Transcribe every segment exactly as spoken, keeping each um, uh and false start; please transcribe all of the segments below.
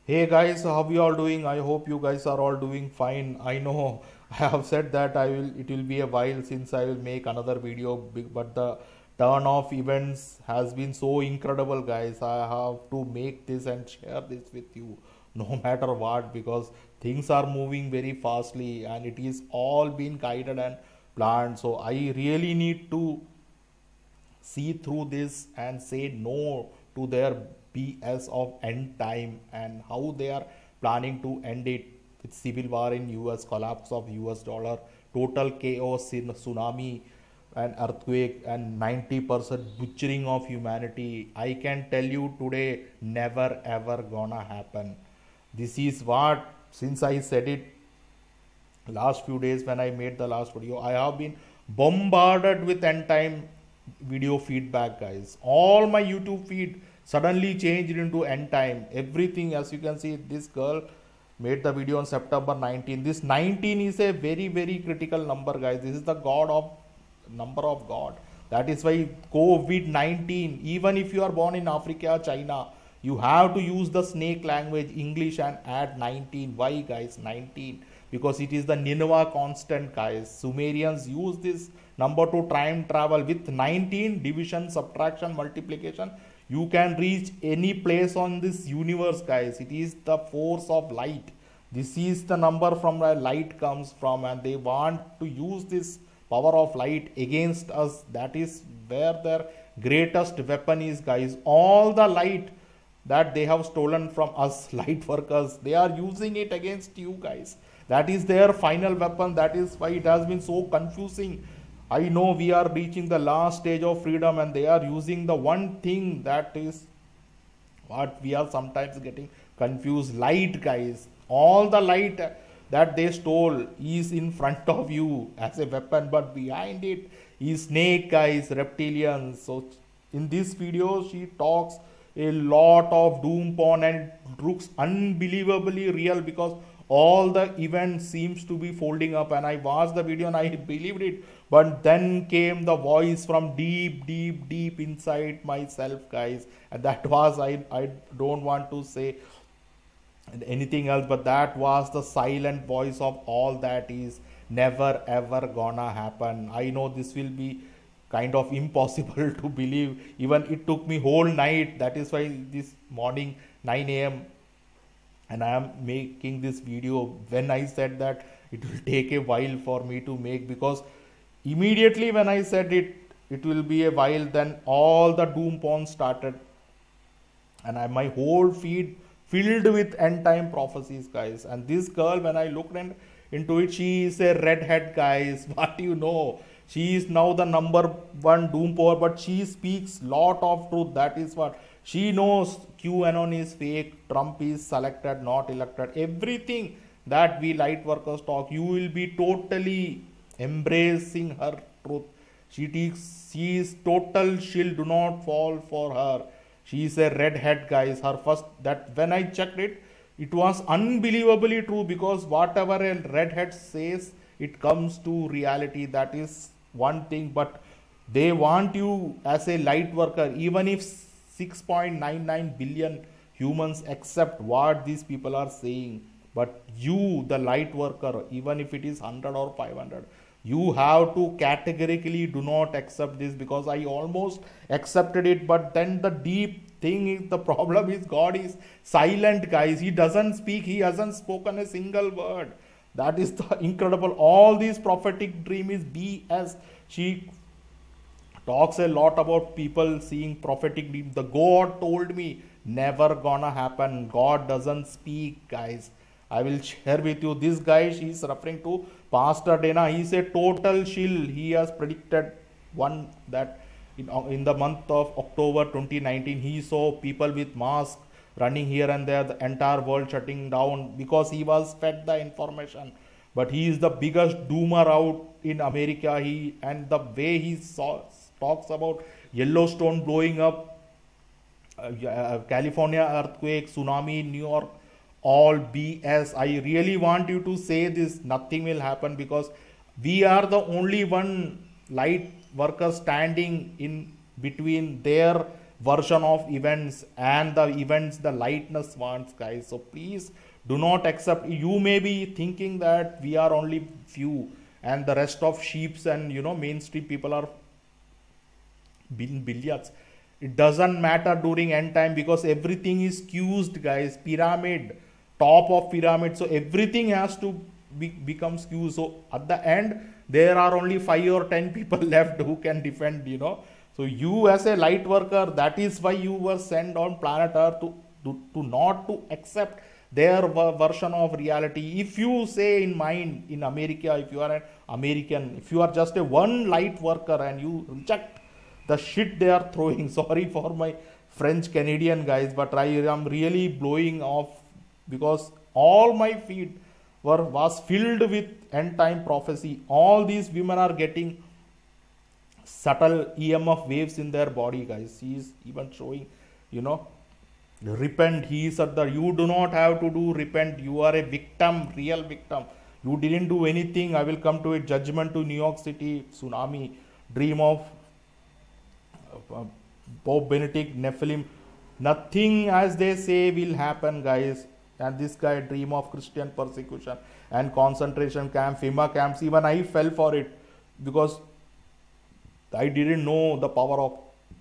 Hey guys, how you all doing? I hope you guys are all doing fine. I know I have said that I will it will be a while since I will make another video, big- but the turn of events has been so incredible, guys. I have to make this and share this with you no matter what, because things are moving very fastly and it is all been guided and planned. So I really need to see through this and say no to their B S of end time and how they are planning to end it with civil war in U S, collapse of U S dollar, total chaos in tsunami and earthquake and ninety percent butchering of humanity. I can tell you today, never ever gonna happen. This is what, since I said it last few days when I made the last video, I have been bombarded with end time video feedback, guys. All my YouTube feed suddenly changed into end time. Everything, as you can see, this girl made the video on September nineteenth. This nineteen is a very, very critical number, guys. This is the god of number of God. That is why COVID nineteen, even if you are born in Africa, China, you have to use the snake language, English, and add nineteen. Why, guys? nineteen. Because it is the Nineveh constant, guys. Sumerians use this number to time travel with nineteen, division, subtraction, multiplication. You can reach any place on this universe, guys. It is the force of light. This is the number from where light comes from, and they want to use this power of light against us. That is where their greatest weapon is, guys. All the light that they have stolen from us light workers, they are using it against you, guys. That is their final weapon. That is why it has been so confusing. I know we are reaching the last stage of freedom and they are using the one thing that is what we are sometimes getting confused. Light, guys. All the light that they stole is in front of you as a weapon, but behind it is snake, guys, reptilians. So in this video she talks a lot of doom porn and it looks unbelievably real because all the event seems to be folding up. And I watched the video and I believed it, but then came the voice from deep deep deep inside myself, guys, and that was, i i don't want to say anything else, but that was the silent voice of all that is never ever gonna happen. I know this will be kind of impossible to believe. Even it took me whole night. That is why this morning nine a m and I am making this video. When I said that it will take a while for me to make, because immediately when I said it it will be a while, then all the doom porn started and I, my whole feed filled with end time prophecies, guys. And this girl, when I looked in, into it, she is a redhead, guys. What do you know? She is now the number one doom power, but she speaks lot of truth. That is what she knows. QAnon is fake. Trump is selected, not elected. Everything that we light workers talk, you will be totally embracing her truth. She takes, she is total shield. Do not fall for her. She is a redhead, guys. Her first, that when I checked it, it was unbelievably true, because whatever a redhead says, it comes to reality. That is one thing. But they want you as a light worker, even if six point nine nine billion humans accept what these people are saying. But you, the light worker, even if it is one hundred or five hundred, you have to categorically do not accept this, because I almost accepted it. But then the deep thing is, the problem is God is silent, guys. He doesn't speak. He hasn't spoken a single word. That is the incredible. All these prophetic dream is B S. She talks a lot about people seeing prophetic dream. The God told me, never gonna happen. God doesn't speak, guys. I will share with you this guy. She is referring to Pastor Dana. He is a total shill. He has predicted one that in, in the month of October twenty nineteen, he saw people with masks running here and there, the entire world shutting down, because he was fed the information. But he is the biggest doomer out in America. He, and the way he saw, talks about Yellowstone blowing up, uh, uh, California earthquake, tsunami in New York, all B S. I really want you to say this. Nothing will happen, because we are the only one light workers standing in between their version of events and the events the lightness wants, guys. So please do not accept. You may be thinking that we are only few and the rest of sheeps and you know mainstream people are billions. It doesn't matter during end time because everything is skewed, guys. Pyramid, top of pyramid, so everything has to be, become skewed. So at the end there are only five or ten people left who can defend, you know. So you as a light worker, that is why you were sent on planet earth to to, to not to accept their version of reality. If you say in mind in America, if you are an American, if you are just a one light worker and you reject the shit they are throwing, sorry for my French Canadian guys, but I am really blowing off because all my feed were was filled with end time prophecy. All these women are getting subtle E M F waves in their body, guys. He is even showing, you know, repent. He is at the, you do not have to do repent. You are a victim, real victim. You didn't do anything. I will come to it. Judgment to New York City, tsunami, dream of uh, Pope Benedict, Nephilim. Nothing as they say will happen, guys. And this guy dream of Christian persecution and concentration camp, FEMA camps. Even I fell for it because I didn't know the power of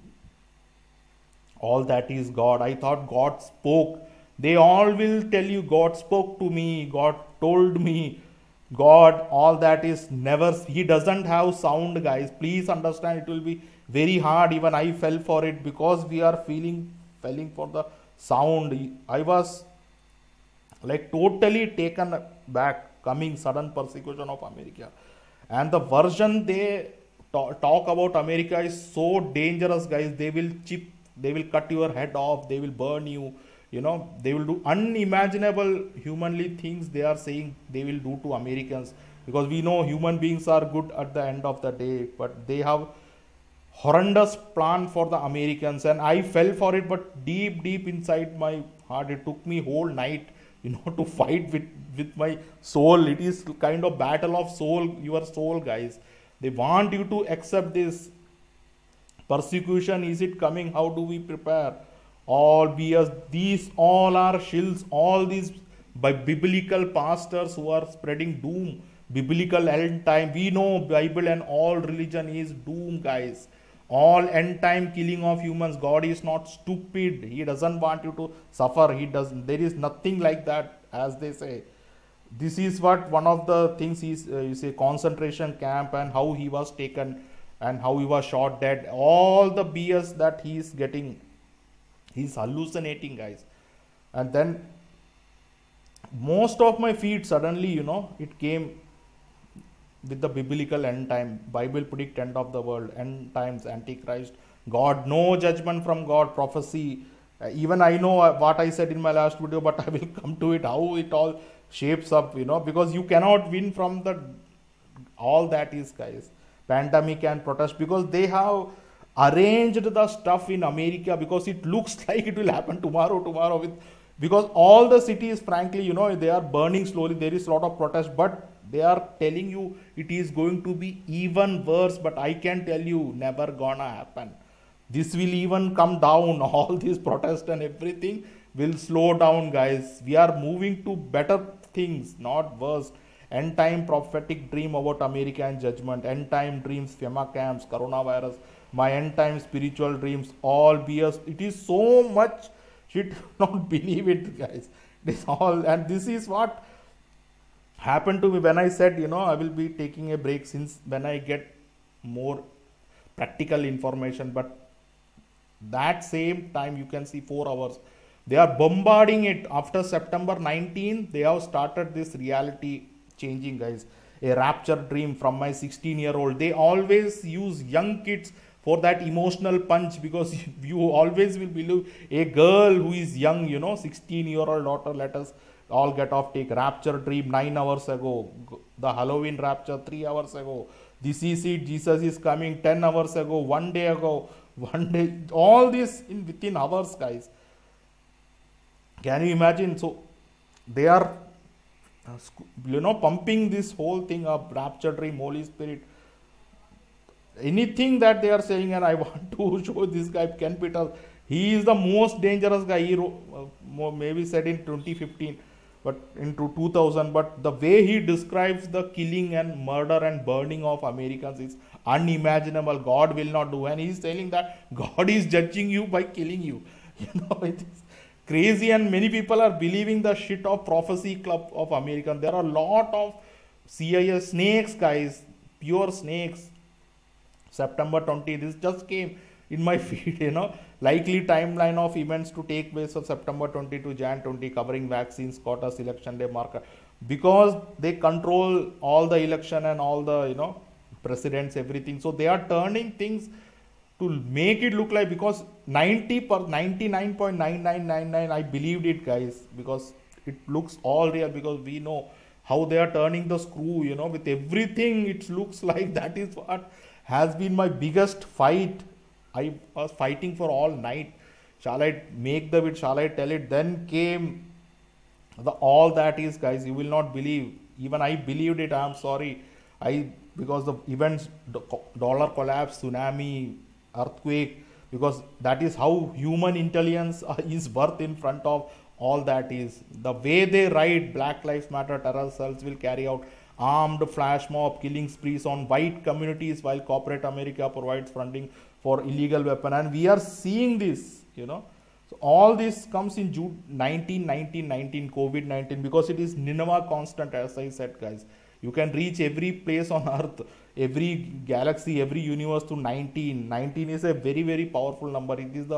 all that is God. I thought God spoke. They all will tell you God spoke to me, God told me, God, all that is never, he doesn't have sound, guys. Please understand, it will be very hard. Even I fell for it because we are feeling, falling for the sound. I was like totally taken back, coming sudden persecution of America. And the version they talk about America is so dangerous, guys. They will chip, they will cut your head off, they will burn you, you know, they will do unimaginable humanly things they are saying they will do to Americans, because we know human beings are good at the end of the day, but they have horrendous plan for the Americans. And I fell for it, but deep deep inside my heart, it took me whole night, you know, to fight with with my soul. It is kind of battle of soul, your soul, guys. They want you to accept this persecution. Is it coming? How do we prepare? All B S, these all are shills. All these by biblical pastors who are spreading doom, biblical end time. We know Bible and all religion is doom, guys. All end time killing of humans. God is not stupid. He doesn't want you to suffer. He doesn't. There is nothing like that, as they say. This is what one of the things is, uh, you say, concentration camp, and how he was taken and how he was shot dead. All the B S that he is getting, he's hallucinating, guys. And then most of my feed suddenly, you know, it came with the biblical end time. Bible predict end of the world, end times, Antichrist, God, no judgment from God, prophecy. Uh, even I know what I said in my last video, but I will come to it, how it all shapes up, you know, because you cannot win from the all that is, guys. Pandemic and protest, because they have arranged the stuff in America, because it looks like it will happen tomorrow, tomorrow with, because all the cities, frankly, you know, they are burning slowly. There is a lot of protest, but they are telling you it is going to be even worse. But I can tell you, never gonna happen. This will even come down. All these protests and everything will slow down, guys. We are moving to better things, not worse. End time prophetic dream about America and judgment. End time dreams, FEMA camps, coronavirus. My end time spiritual dreams, all B S. It is so much shit. Not believe it, guys. This all, and this is what happened to me when I said, you know, I will be taking a break since when I get more practical information. But that same time, you can see four hours. They are bombarding it. After September nineteenth, they have started this reality changing, guys. A rapture dream from my sixteen year old. They always use young kids for that emotional punch, because you always will believe a girl who is young, you know, sixteen year old daughter. Let us all get off. Take rapture dream nine hours ago. The Halloween rapture three hours ago. This is it. Jesus is coming ten hours ago. One day ago. One day. All this in within hours, guys. Can you imagine? So they are, you know, pumping this whole thing up. Rapture dream, Holy Spirit. Anything that they are saying, and I want to show this guy, Ken Peters. He is the most dangerous guy. He uh, maybe said in twenty fifteen, but into two thousand. But the way he describes the killing and murder and burning of Americans is unimaginable. God will not do, and he is telling that God is judging you by killing you. You know, it is crazy, and many people are believing the shit of prophecy club of American. There are a lot of C I A snakes, guys, pure snakes. September twentieth, this just came in my feed, you know, likely timeline of events to take place of September twentieth to January twentieth, covering vaccines, quotas, election day marker, because they control all the election and all the, you know, presidents, everything. So they are turning things to make it look like, because ninety per ninety-nine point nine nine nine nine I believed it, guys, because it looks all real, because we know how they are turning the screw, you know, with everything. It looks like that is what has been my biggest fight. I was fighting for all night. Shall I make the bit? Shall I tell it? Then came the all that is, guys. You will not believe. Even I believed it. I am sorry. I because the events, dollar collapse, tsunami, earthquake, because that is how human intelligence is worth in front of all that is. The way they write Black Lives Matter, terror cells will carry out armed flash mob killing sprees on white communities while corporate America provides funding for illegal weapon. And we are seeing this, you know. So all this comes in June nineteen nineteen nineteen, COVID nineteen, because it is Nineveh constant, as I said, guys. You can reach every place on earth, every galaxy, every universe to nineteen. nineteen is a very, very powerful number. It is the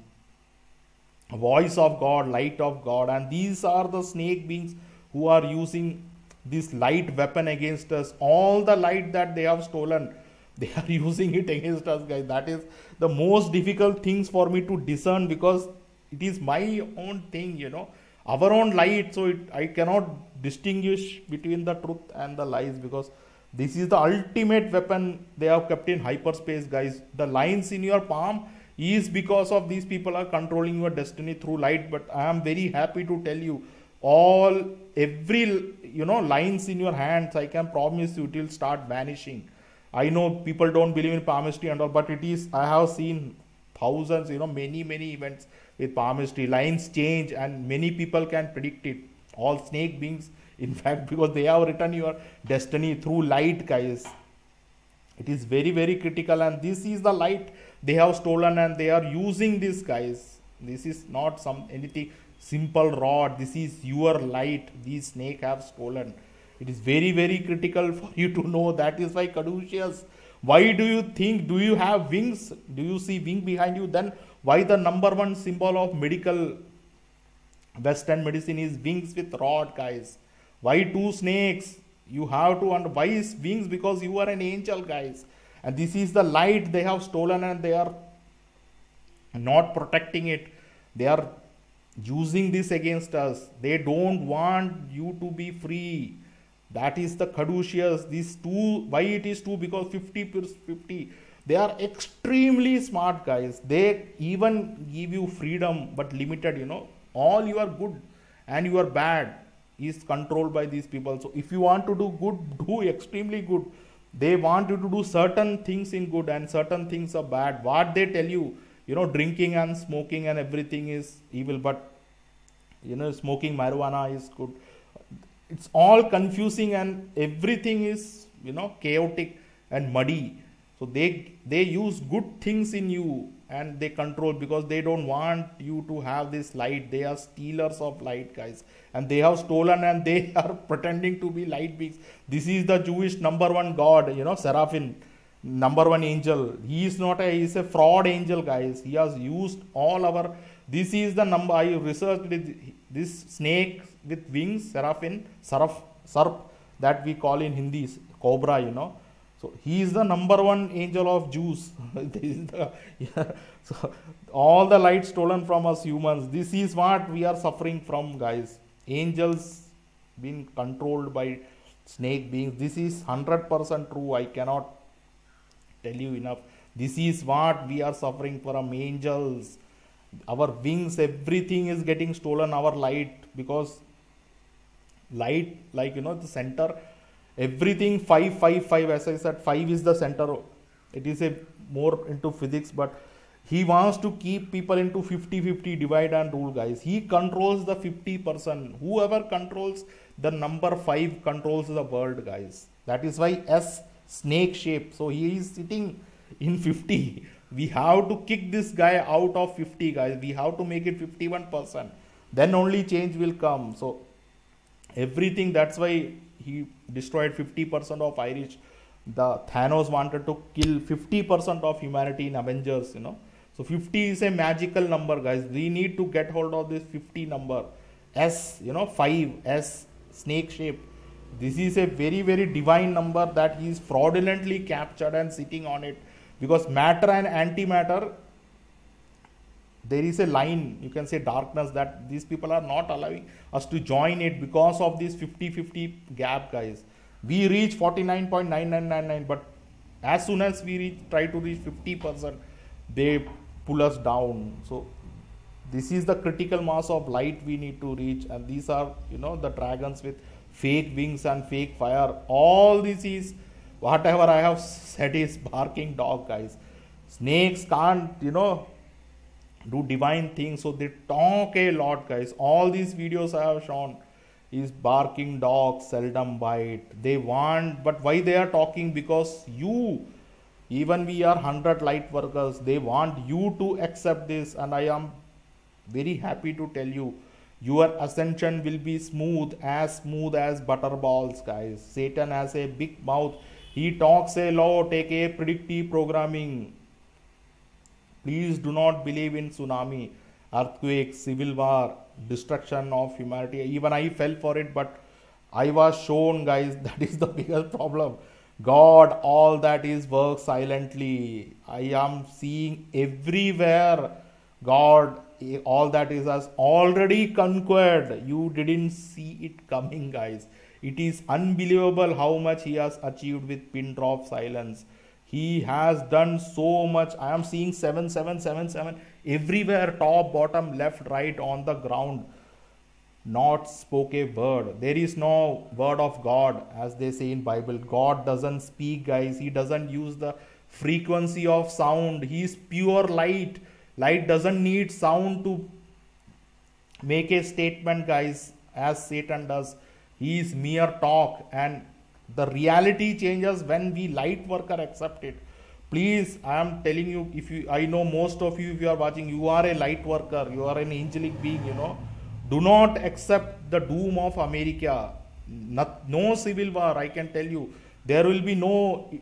voice of God, light of God. And these are the snake beings who are using this light weapon against us. All the light that they have stolen, they are using it against us, guys. That is the most difficult things for me to discern, because it is my own thing, you know, our own light. So it, I cannot distinguish between the truth and the lies, because this is the ultimate weapon they have kept in hyperspace, guys. The lines in your palm is because of these people are controlling your destiny through light. But I am very happy to tell you, all every, you know, lines in your hands, I can promise you it will start vanishing. I know people don't believe in palmistry and all, but it is, I have seen thousands, you know, many many events with palmistry. Lines change and many people can predict it. All snake beings, in fact, because they have written your destiny through light, guys. It is very very critical, and this is the light they have stolen, and they are using this, guys. This is not some anything simple rod. This is your light these snake have stolen. It is very very critical for you to know. That is why, Caduceus, why do you think, do you have wings? Do you see wing behind you? Then why the number one symbol of medical Western medicine is wings with rod, guys? Why two snakes? You have to understand why is wings, because you are an angel, guys. And this is the light they have stolen, and they are not protecting it. They are using this against us. They don't want you to be free. That is the Caduceus. These two, why it is two? Because fifty per fifty. They are extremely smart, guys. They even give you freedom, but limited, you know. All your good and your bad is controlled by these people. So if you want to do good, do extremely good. They want you to do certain things in good and certain things are bad. What they tell you, you know, drinking and smoking and everything is evil, but, you know, smoking marijuana is good. It's all confusing, and everything is, you know, chaotic and muddy. So they they use good things in you and they control, because they don't want you to have this light. They are stealers of light, guys, and they have stolen, and they are pretending to be light beings. This is the Jewish number one god, you know, Seraphim, number one angel. He is not a, he is a fraud angel, guys. He has used all our, this is the number, I researched it, this snake with wings, Seraphim, Saraf, Sarp, that we call in Hindi, cobra, you know. So he is the number one angel of Jews. This is the, yeah. So all the light stolen from us humans. This is what we are suffering from, guys. Angels being controlled by snake beings. This is one hundred percent true. I cannot tell you enough. This is what we are suffering from, angels. Our wings, everything is getting stolen, our light, because light, like, you know, the center, everything five five five, as I said, five is the center. It is a more into physics, but He wants to keep people into fifty fifty divide and rule, guys. He controls the fifty percent. Whoever controls the number five controls the world, guys. That is why S snake shape. So he is sitting in fifty. We have to kick this guy out of fifty, guys. We have to make it fifty-one percent. Then only change will come. So everything, that's why he destroyed fifty percent of Irish. The Thanos wanted to kill fifty percent of humanity in Avengers, you know. So fifty is a magical number, guys. We need to get hold of this fifty number. S, you know, five, S, snake shape. This is a very, very divine number that he is fraudulently captured and sitting on it. Because matter and antimatter, there is a line, you can say darkness, that these people are not allowing us to join it because of this fifty fifty gap, guys. We reach forty-nine point nine nine nine nine, but as soon as we reach, try to reach fifty percent, they pull us down. So this is the critical mass of light we need to reach, and these are, you know, the dragons with fake wings and fake fire. All this is, whatever I have said is barking dog, guys. Snakes can't, you know, do divine things, so they talk a lot, guys. All these videos I have shown is barking dogs seldom bite. They want, but why they are talking? Because you, even we are one hundred light workers, they want you to accept this, and I am very happy to tell you, your ascension will be smooth, as smooth as butterballs, guys. Satan has a big mouth. He talks a lot, take a predictive programming. Please do not believe in tsunami, earthquake, civil war, destruction of humanity. Even I fell for it, but I was shown, guys, that is the biggest problem. God, all that is works silently. I am seeing everywhere. God, all that is has already conquered. You didn't see it coming, guys. It is unbelievable how much he has achieved with pin drop silence. He has done so much. I am seeing seven seven seven seven everywhere, top, bottom, left, right, on the ground. Not spoke a word. There is no word of God, as they say in Bible. God doesn't speak, guys. He doesn't use the frequency of sound. He is pure light. Light doesn't need sound to make a statement, guys, as Satan does. He is mere talk, and the reality changes when we light worker accept it. Please, I am telling you, if you, I know most of you, if you are watching, you are a light worker, you are an angelic being, you know. Do not accept the doom of America. Not, no civil war, I can tell you. There will be no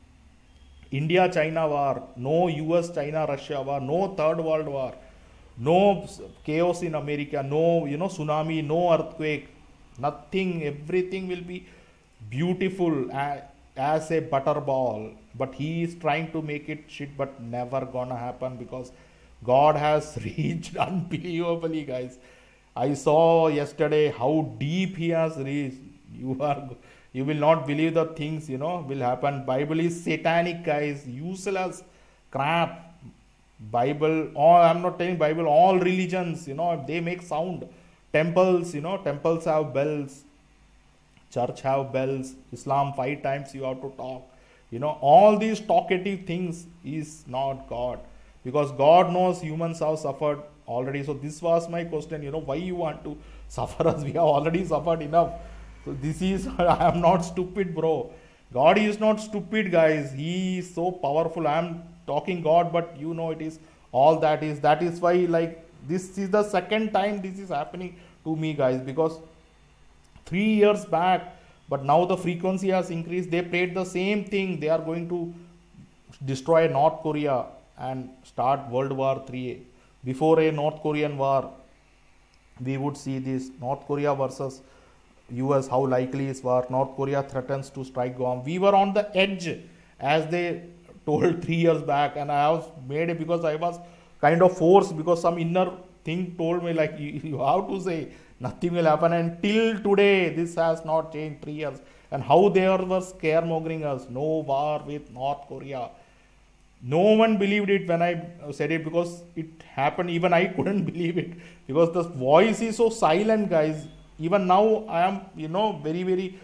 India-China war, no U S China Russia war, no third world war, no chaos in America, no, you know, tsunami, no earthquake, nothing. Everything will be beautiful as a butterball. But he is trying to make it shit, but never gonna happen, because God has reached unbelievably, guys. I saw yesterday how deep he has reached. You are, you will not believe the things, you know, will happen. Bible is satanic, guys, useless crap. Bible, all, I'm not telling Bible, all religions, you know, they make sound. Temples, you know, temples have bells. Church have bells. Islam, five times you have to talk. You know, all these talkative things is not God. Because God knows humans have suffered already. So this was my question, you know, why you want to suffer us? We have already suffered enough. So this is, I am not stupid, bro. God is not stupid, guys. He is so powerful. I am talking God, but you know it is all that is. That is why, like, this is the second time this is happening to me, guys. Because three years back, but now the frequency has increased. They played the same thing. They are going to destroy North Korea and start World War Three. Before a North Korean war, we would see this North Korea versus U S, how likely is war. North Korea threatens to strike Guam. We were on the edge, as they told three years back, and I was made it because I was kind of forced, because some inner thing told me, like, you, you have to say nothing will happen. And till today, this has not changed. Three years. And how they were scaremongering us. No war with North Korea. No one believed it when I said it, because it happened. Even I couldn't believe it, because the voice is so silent, guys. Even now I am, you know, very, very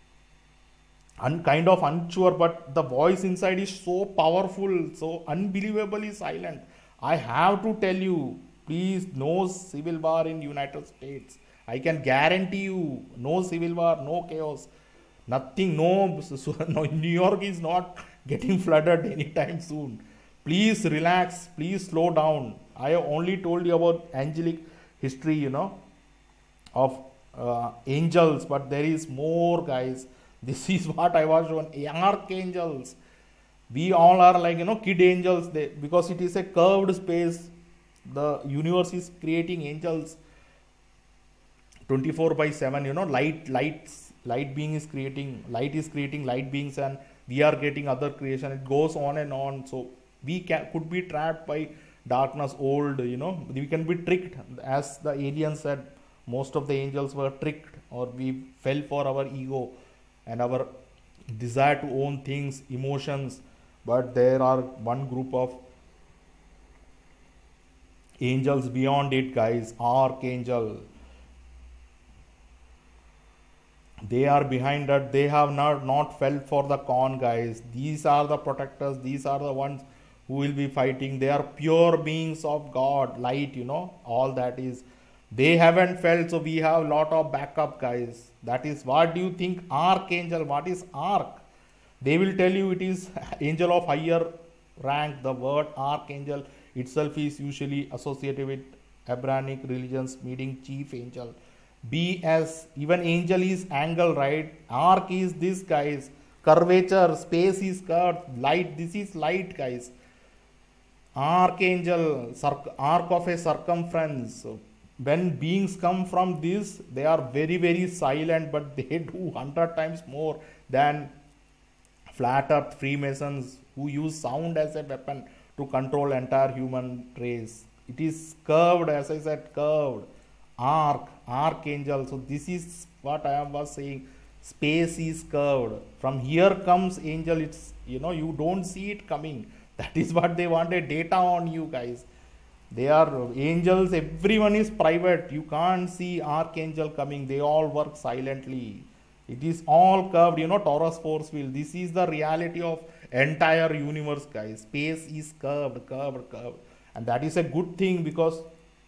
un kind of unsure, but the voice inside is so powerful, so unbelievably silent. I have to tell you, please, no civil war in United States. I can guarantee you, no civil war, no chaos, nothing. No, no, New York is not getting flooded anytime soon. Please relax, please slow down. I only told you about angelic history, you know, of uh, angels, but there is more, guys. This is what I was shown. Archangels. We all are like, you know, kid angels. They, because it is a curved space, the universe is creating angels twenty-four by seven, you know, light lights light being is creating light is creating light beings, and we are getting other creation. It goes on and on. So we can could be trapped by darkness, old, you know, we can be tricked. As the aliens said, most of the angels were tricked, or we fell for our ego and our desire to own things, emotions. But there are one group of angels beyond it, guys. Archangel, they are behind that. They have not not fell for the con, guys. These are the protectors. These are the ones who will be fighting. They are pure beings of God, light, you know, all that is. They haven't felt, so we have lot of backup, guys. That is, what do you think? Archangel, what is arch? They will tell you it is angel of higher rank. The word archangel itself is usually associated with Abrahamic religions, meaning chief angel. B as, even angel is angle, right? Arc is this, guys. Curvature, space is curved, light, this is light, guys. Archangel, arc of a circumference. When beings come from this, they are very, very silent, but they do hundred times more than flat earth Freemasons, who use sound as a weapon to control entire human race. It is curved, as I said, curved. Arc, archangel. So this is what I was saying. Space is curved. From here comes angel. It's, you know, you don't see it coming. That is what they wanted data on you, guys. They are angels. Everyone is private. You can't see archangel coming. They all work silently. It is all curved, you know, torus force field. This is the reality of entire universe, guys. Space is curved, curved, curved. And that is a good thing, because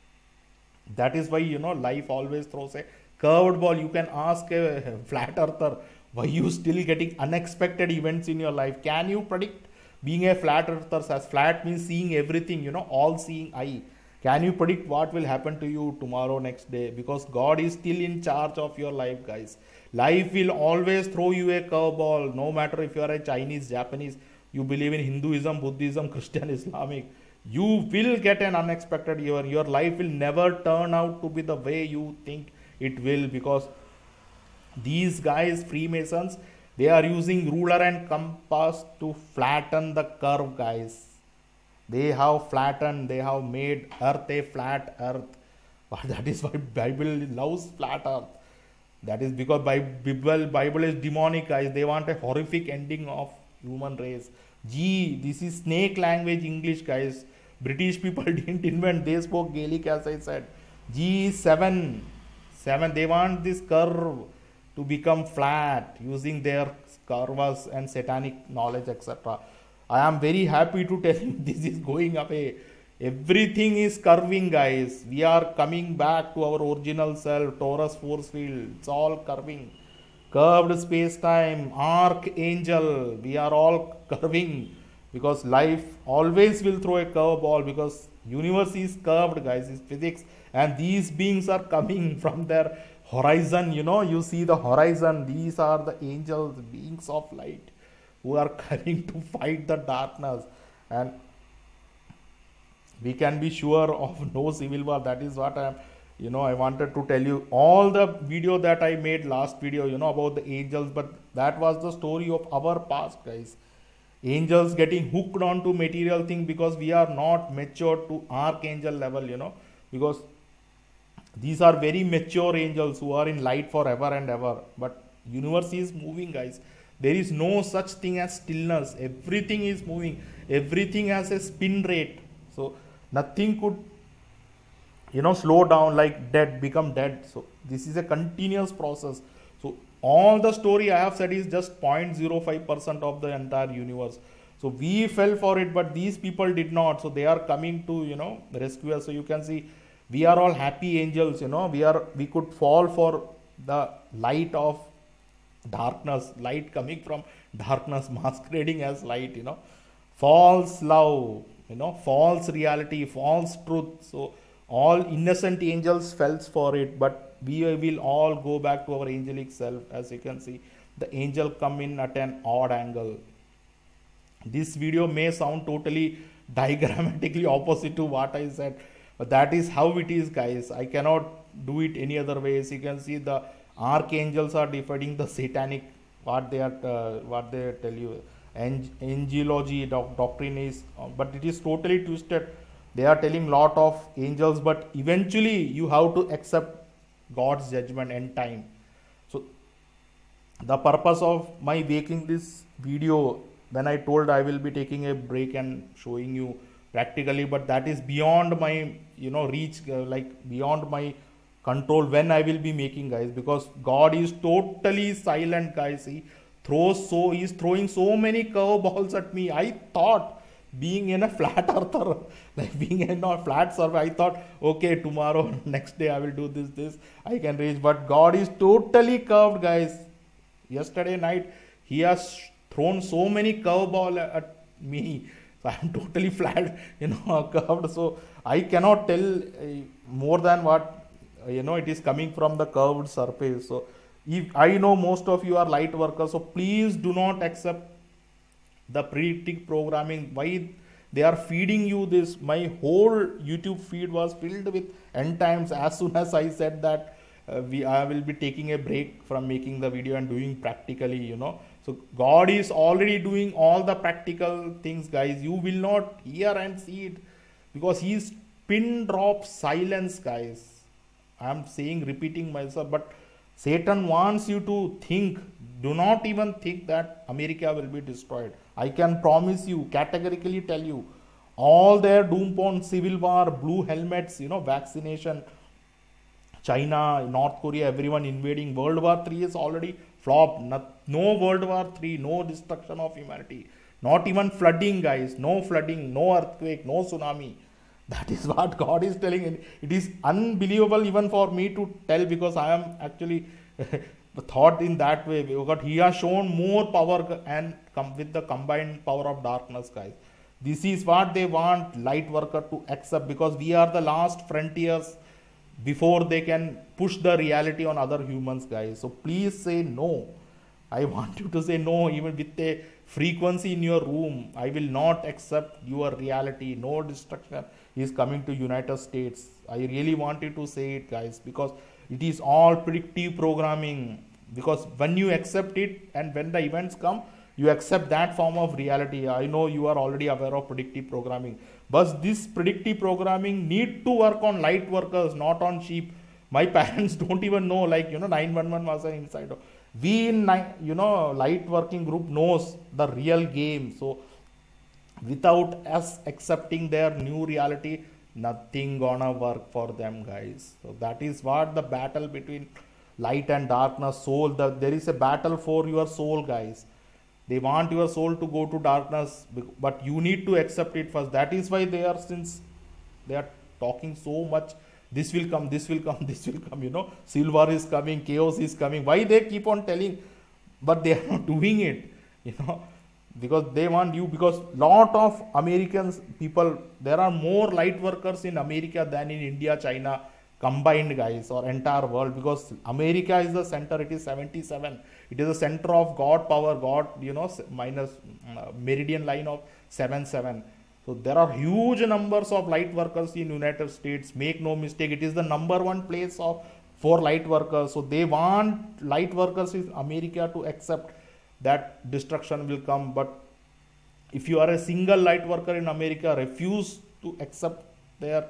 that is why, you know, life always throws a curved ball. You can ask a flat earther, why you still getting unexpected events in your life? Can you predict? Being a flat earther, as flat means seeing everything, you know, all seeing eye. Can you predict what will happen to you tomorrow, next day? Because God is still in charge of your life, guys. Life will always throw you a curveball, no matter if you are a Chinese, Japanese, you believe in Hinduism, Buddhism, Christian, Islamic. You will get an unexpected year. Your life will never turn out to be the way you think it will, because these guys, Freemasons, they are using ruler and compass to flatten the curve, guys. They have flattened, they have made earth a flat earth. But that is why Bible loves flat earth. That is because Bible, Bible is demonic, guys. They want a horrific ending of human race. G, this is snake language English, guys. British people didn't invent, they spoke Gaelic, as I said. G is seven. Seven, they want this curve to become flat using their curves and satanic knowledge, et cetera. I am very happy to tell you this is going away. Everything is curving, guys. We are coming back to our original self, torus force field. It's all curving. Curved space-time, archangel. We are all curving, because life always will throw a curveball, because universe is curved, guys. It's physics. And these beings are coming from their horizon, you know, you see the horizon. These are the angels, beings of light, who are coming to fight the darkness. And we can be sure of no civil war. That is what I am, you know, I wanted to tell you. All the video that I made last video, you know, about the angels, but that was the story of our past, guys. Angels getting hooked onto material thing, because we are not mature to archangel level, you know, because these are very mature angels who are in light forever and ever. But universe is moving, guys. There is no such thing as stillness. Everything is moving. Everything has a spin rate. So nothing could, you know, slow down, like dead, become dead. So this is a continuous process. So all the story I have said is just zero point zero five percent of the entire universe. So we fell for it, but these people did not. So they are coming to, you know, rescue us. So you can see we are all happy angels, you know, we are, we could fall for the light of darkness, light coming from darkness masquerading as light, you know, false love, you know, false reality, false truth. So all innocent angels fell for it, but we will all go back to our angelic self. As you can see, the angel come in at an odd angle. This video may sound totally diagrammatically opposite to what I said, but that is how it is, guys. I cannot do it any other ways. You can see the archangels are defending the satanic, what they are, uh, what they tell you, Ang angelology doc doctrine is, uh, but it is totally twisted. They are telling lot of angels, but eventually you have to accept God's judgment end time. So the purpose of my making this video, when I told I will be taking a break and showing you practically, but that is beyond my, you know, reach, uh, like beyond my control when I will be making, guys, because God is totally silent, guys. He throws so he's throwing so many curveballs at me. I thought, being in a flat earther, like being in a flat surface, I thought, okay, tomorrow, next day I will do this, this, I can reach. But God is totally curved, guys. Yesterday night, He has thrown so many curveball at me. So I am totally flat, you know, curved. So I cannot tell uh, more than what, uh, you know, it is coming from the curved surface. So if I know most of you are light workers, so please do not accept the predictive programming. Why they are feeding you this? My whole YouTube feed was filled with end times. As soon as I said that uh, we I will be taking a break from making the video and doing practically, you know. So God is already doing all the practical things, guys. You will not hear and see it because He is pin drop silence, guys. I am saying, repeating myself, but Satan wants you to think. Do not even think that America will be destroyed. I can promise you, categorically tell you, all their doom on civil war, blue helmets, you know, vaccination, China, North Korea, everyone invading. World War Three is already flopped. No, no World War Three, no destruction of humanity, not even flooding, guys. No flooding, no earthquake, no tsunami. That is what God is telling. It is unbelievable even for me to tell, because I am actually thought in that way. Because He has shown more power and come with the combined power of darkness, guys. This is what they want light worker to accept, because we are the last frontiers before they can push the reality on other humans, guys. So please say no. I want you to say no, even with a frequency in your room. I will not accept your reality. No destruction is coming to United States. I really want you to say it, guys, because it is all predictive programming. Because when you accept it and when the events come, you accept that form of reality. I know you are already aware of predictive programming, but this predictive programming need to work on light workers, not on sheep. My parents don't even know, like, you know, nine one one was an inside. We in, you know, light working group knows the real game. So without us accepting their new reality, nothing gonna work for them, guys. So that is what the battle between light and darkness, soul. The, there is a battle for your soul, guys. They want your soul to go to darkness, but you need to accept it first. That is why they are, since they are talking so much, this will come, this will come, this will come, you know, silver is coming, chaos is coming. Why they keep on telling, but they are not doing it, you know, because they want you, because lot of Americans people, there are more light workers in America than in India, China combined, guys, or entire world, because America is the center. It is seventy-seven. It is the center of God power, God, you know, minus uh, meridian line of seven seven. So there are huge numbers of light workers in United States. Make no mistake, it is the number one place of for light workers. So they want light workers in America to accept that destruction will come. But if you are a single light worker in America, refuse to accept their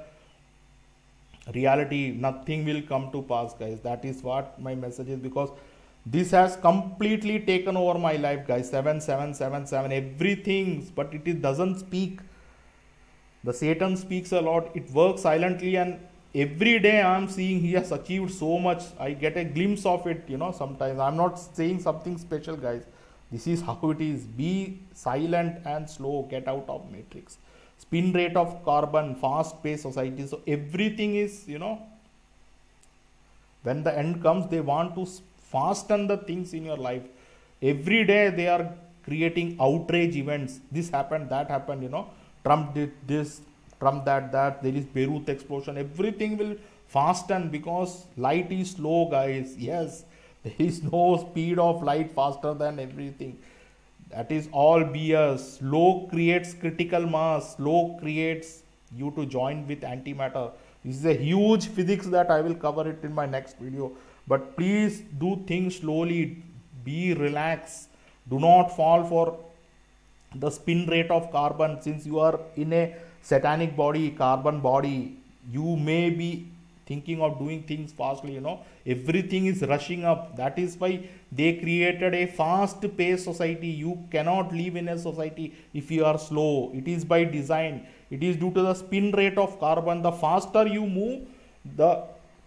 reality, nothing will come to pass, guys. That is what my message is, because this has completely taken over my life, guys. Seven seven seven seven, everything, but it is, doesn't speak. The Satan speaks a lot. It works silently, and every day I am seeing he has achieved so much. I get a glimpse of it, you know. Sometimes I'm not saying something special, guys. This is how it is. Be silent and slow. Get out of matrix. Spin rate of carbon, fast paced society. So everything is, you know, when the end comes, they want to fasten the things in your life. Every day they are creating outrage events. This happened, that happened, you know. Trump did this, Trump that, that. There is Beirut explosion. Everything will fasten because light is slow, guys. Yes, there is no speed of light faster than everything. That is all B S. Slow creates critical mass. Slow creates you to join with antimatter. This is a huge physics that I will cover it in my next video. But please do things slowly. Be relaxed. Do not fall for the spin rate of carbon. Since you are in a satanic body, carbon body, you may be thinking of doing things fastly, you know. Everything is rushing up. That is why they created a fast paced society. You cannot live in a society if you are slow. It is by design. It is due to the spin rate of carbon. The faster you move, the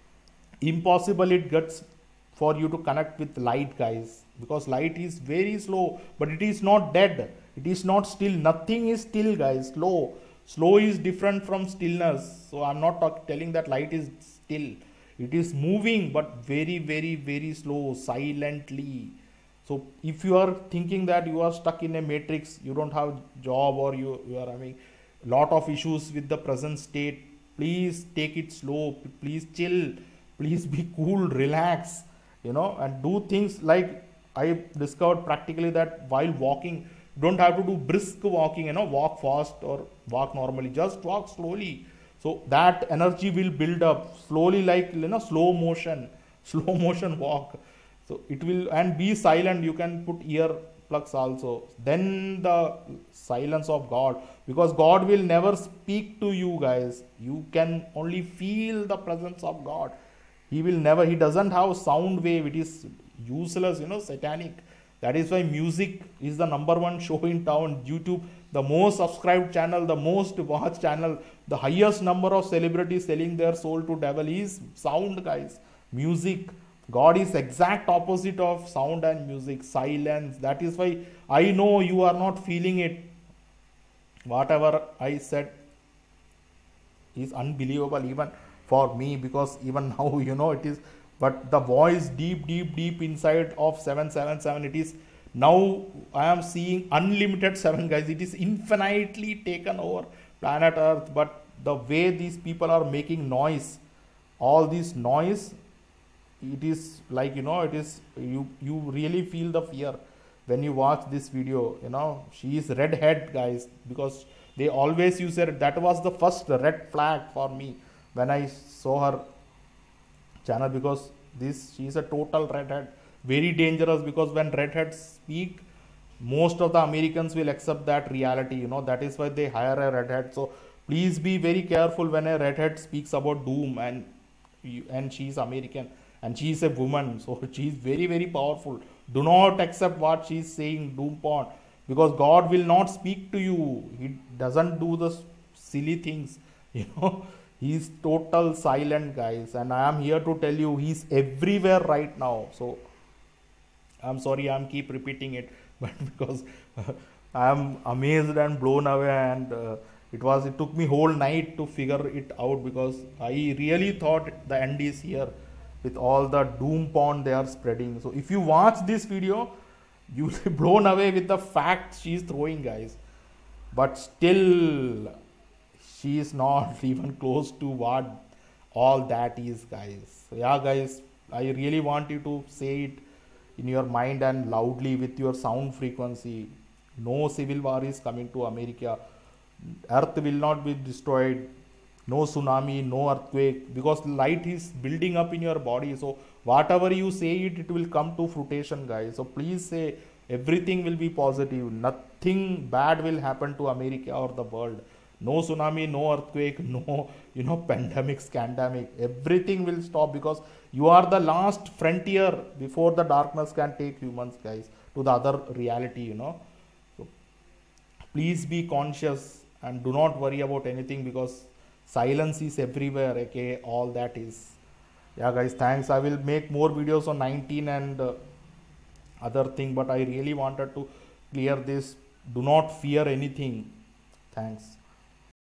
impossible it gets for you to connect with light, guys, because light is very slow, but it is not dead. It is not still. Nothing is still, guys. Slow. Slow is different from stillness. So I'm not talk, telling that light is still. It is moving, but very, very, very slow, silently. So if you are thinking that you are stuck in a matrix, you don't have job, or you, you are having a lot of issues with the present state, please take it slow. Please chill. Please be cool, relax, you know, and do things like I discovered practically that while walking, don't have to do brisk walking, you know, walk fast or walk normally, just walk slowly. So that energy will build up slowly, like, you know, slow motion, slow motion walk. So it will, and be silent. You can put ear plugs also. Then the silence of God, because God will never speak to you, guys. You can only feel the presence of God. He will never, he doesn't have sound wave. It is useless, you know, satanic. That is why music is the number one show in town. YouTube, the most subscribed channel, the most watched channel, the highest number of celebrities selling their soul to devil is sound, guys. Music. God is exact opposite of sound and music. Silence. That is why I know you are not feeling it. Whatever I said is unbelievable even for me, because even now, you know, it is. But the voice deep, deep, deep inside of seven seven seven, it is now I am seeing unlimited seven, guys. It is infinitely taken over planet Earth. But the way these people are making noise, all this noise, it is like, you know, it is, you, you really feel the fear when you watch this video. You know, she is redhead, guys, because they always use her. That was the first red flag for me when I saw her channel, because this, she is a total redhead, very dangerous, because when redheads speak, most of the Americans will accept that reality, you know. That is why they hire a redhead. So please be very careful when a redhead speaks about doom, and and she is American and she is a woman, so she is very, very powerful. Do not accept what she is saying, doom porn, because God will not speak to you. He doesn't do the silly things, you know. He's total silent, guys, and I am here to tell you he's everywhere right now. So I'm sorry I'm keep repeating it, but because uh, I am amazed and blown away, and uh, it was it took me whole night to figure it out, because I really thought the end is here with all the doom porn they are spreading. So if you watch this video, you will be blown away with the facts she is throwing, guys. But still, she is not even close to what all that is, guys. So yeah, guys, I really want you to say it in your mind and loudly with your sound frequency. No civil war is coming to America. Earth will not be destroyed. No tsunami, no earthquake, because light is building up in your body. So whatever you say it, it will come to fruition, guys. So please say everything will be positive. Nothing bad will happen to America or the world. No tsunami, no earthquake, no, you know, pandemic, scandemic. Everything will stop, because you are the last frontier before the darkness can take humans, guys, to the other reality, you know. So please be conscious and do not worry about anything, because silence is everywhere, aka all that is. Yeah, guys, thanks. I will make more videos on nineteen and uh, other thing, but I really wanted to clear this. Do not fear anything. Thanks.